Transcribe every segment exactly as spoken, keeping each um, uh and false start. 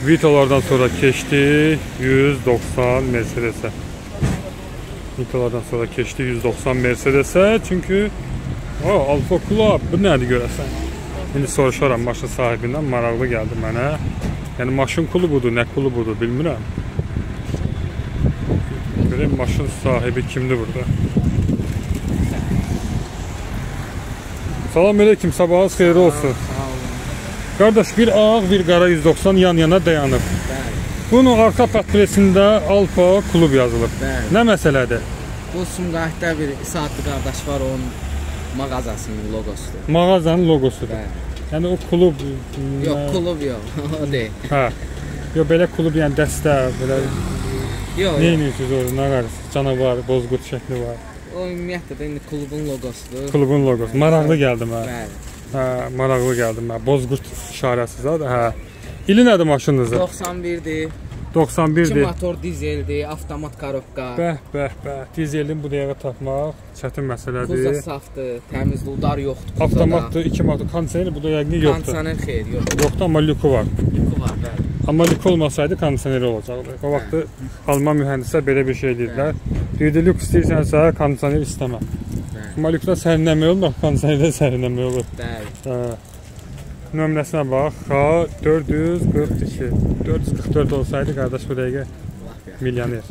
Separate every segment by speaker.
Speaker 1: Vitolardan sonra keçdi yüz doxsan Mercedes'e. Vitolardan sonra keçdi yüz doxsan Mercedes'e. Çünkü o Alfa Club bu nədir görəsən? İndi soruşaram maşın sahibindən, maraqlı gəldi mənə. Yəni maşın klubudur, nə klubudur bilmirəm. Görəyim maşın sahibi kimdir burada? Salam aleyküm, sabahınız xeyirli olsun. Qardaş, bir ağ, bir qara yüz doxsan yan yana dayanıb. Bunun arxa portresində Alfa Club yazılıb. Nə məsələdir?
Speaker 2: Bu Sumqayıtda bir saatlı qardaş var, onun mağazasının logosudur.
Speaker 1: Mağazanın logosudur. Yəni o klub...
Speaker 2: Yox, klub yox, o deyil.
Speaker 1: Hə. Yox, belə klub, yəni dəstə, belə...
Speaker 2: Yox,
Speaker 1: nə edirsiniz orada, nə qarşı? Canavar, bozqurt şəkli var.
Speaker 2: O ümumiyyətlə də indi klubun logosudur.
Speaker 1: Klubun logosu. Maraqlı gəldi mənə.
Speaker 2: Bəli.
Speaker 1: Hə, maraqlı gəldi mənə. Bozqurt işarəsi zaten, hə. İli nədir maşınınızı?
Speaker 2: doxsan birdir.
Speaker 1: doxsan birdir.
Speaker 2: İki motor dizeldir, avtomat korobka.
Speaker 1: Bəh, bəh, bəh. Dizelin bu dəqiqə tapmaq çətin məsələdir.
Speaker 2: Kuza safdır, təmiz udar yoxdur.
Speaker 1: Avtomatdır, iki motor. Kondisioner bu da yəqin yoxdur.
Speaker 2: Kondisioner xeyr, yoxdur.
Speaker 1: Yoxdur, amma lüku var.
Speaker 2: Lüku var, bəli.
Speaker 1: Amma lüku olmasaydı kondisioneri olacaqdı. O vaxtı Alman mühəndislər belə bir şey deyirlər. Deyirdi, lük istəyirsənsə kondisioner istəmə. Amma lükdə sərinləmək olmur, kondisionerdə sərinləmək olur.
Speaker 2: Bəli.
Speaker 1: Nömrəsinə bax, X dörd yüz qırx iki. dörd yüz qırx dörd olsaydı, qardaş bu dəqiqə milyoner.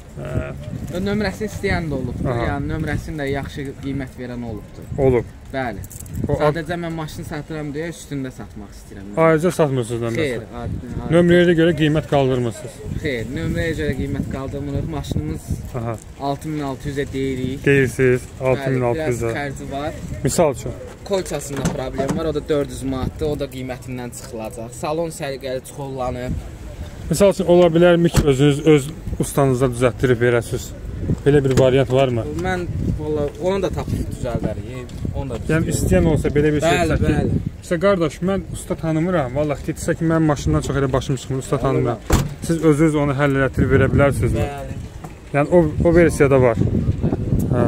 Speaker 2: Nömrəsini istəyən də olubdur, yəni nömrəsini də yaxşı qiymət verən olubdur.
Speaker 1: Olub.
Speaker 2: Bəli. Sadəcə mən maşını satıram deyə üstündə satmaq istəyirəm.
Speaker 1: Ayrıca satmırsınız nömrəsi?
Speaker 2: Xeyr.
Speaker 1: Nömrəyə görə qiymət qaldırmırsınız?
Speaker 2: Xeyr, nömrəyə görə qiymət qaldırmırıq. Maşınımız altı min altı yüzə deyirik.
Speaker 1: Deyirsiniz, altı min altı yüzə.
Speaker 2: Biraz xərci var.
Speaker 1: Misal üçün?
Speaker 2: Kolçasında problem var, o da dörd yüz manatdır, o da qiymətindən çıxılacaq. Salon səliqəli çuxurlanıb.
Speaker 1: Misal üçün, ola bilərmi ki, özünüz öz ustanızda düzəltdirib verəsiniz? Belə bir variant varmı?
Speaker 2: Mən, onu da tapıb düzəldərik.
Speaker 1: Yəni, istəyən olsa belə bir şey
Speaker 2: çəkir. Bəli, bəli.
Speaker 1: İşte, qardaş, mən usta tanımıram. Vallahi, dedirsə ki, mən maşından çox elə başım çıxmır, usta tanımıram. Siz özünüz onu həll elətdirib verə bilərsinizmi?
Speaker 2: Bəli.
Speaker 1: Yəni, o, o versiyada var. Hə.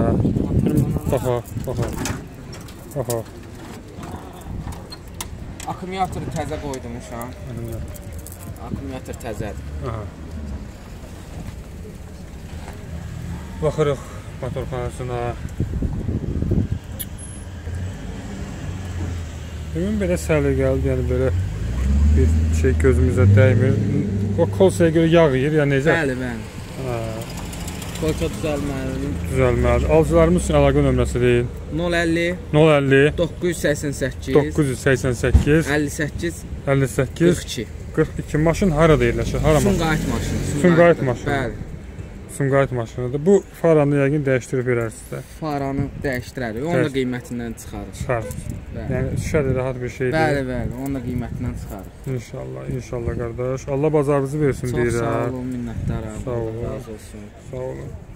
Speaker 1: Baxa, baxa. Baxa.
Speaker 2: Akkumulatoru təzə qoydumuşam. Akkumulyator təzədir.
Speaker 1: Aha. Baxırıq motorxanasına. Ümumi belə səliqəlidir, yəni belə bir şey gözümüzə dəymir. O kolsaya görə yağ yiyir, yəni necə?
Speaker 2: Bəli, bəli. Kolça düzəlməlidir.
Speaker 1: Düzəlməlidir. Alıcılarımız üçün əlaqə nömrəsi deyin.
Speaker 2: nol əlli
Speaker 1: nol əlli
Speaker 2: doqquz yüz səksən səkkiz
Speaker 1: doqquz yüz səksən səkkiz
Speaker 2: əlli səkkiz
Speaker 1: əlli səkkiz
Speaker 2: qırx iki
Speaker 1: qırx iki. Maşın harada yerləşir? Hara maşın?
Speaker 2: Sumqayıt maşını.
Speaker 1: Sumqayıt maşını.
Speaker 2: Bəli.
Speaker 1: Sumqayıt maşınıdır. Bu faranı yəqin dəyişdirib verərsiniz də.
Speaker 2: Faranı dəyişdirərik. Onun da qiymətindən çıxarır.
Speaker 1: Çıxarır. Yəni şüşədə rahat bir şeydir.
Speaker 2: Bəli, bəli. Onun da qiymətindən çıxarır.
Speaker 1: İnşallah, inşallah qardaş. Allah bazarınızı versin deyirəm.
Speaker 2: Çox sağ olun, minnətdaram.
Speaker 1: Sağ olun.
Speaker 2: Razı olsun.
Speaker 1: Sağ olun.